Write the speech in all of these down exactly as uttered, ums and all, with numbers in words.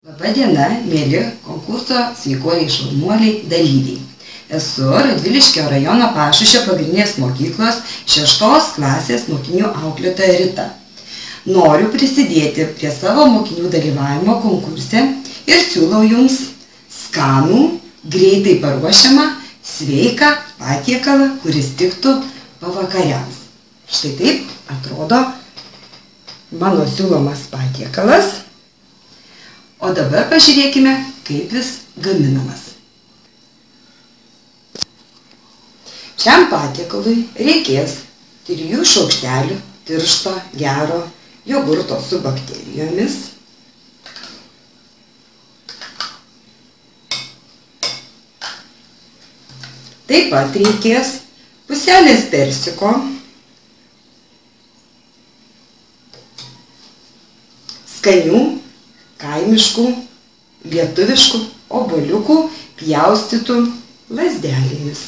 Labą dieną, mėly konkurso Sveikuoliai šaunuoliai dalyviai. Esu Radviliškio rajono Pašušio pagrindinės mokyklos šeštos klasės mokinių auklėtoja Rita. Noriu prisidėti prie savo mokinių dalyvavimo konkurse ir siūlau jums skanų, greitai paruošiamą, sveiką patiekalą, kuris tiktų pavakariams. Štai taip atrodo mano siūlomas patiekalas. O dabar pažiūrėkime, kaip jis gaminamas. Šiam patiekalui reikės trijų šaukštelių tiršto gero jogurto su bakterijomis, taip pat reikės puselės persiko, skanių kaimiškų, lietuviškų obuoliukų pjaustytų lazdelėmis.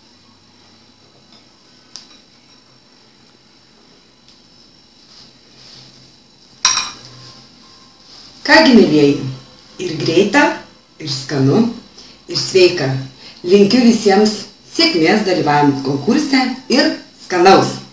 Kągi, mėlieji, ir greita, ir skanu, ir sveika. Linkiu visiems sėkmės dalyvavimo konkurse ir skanaus.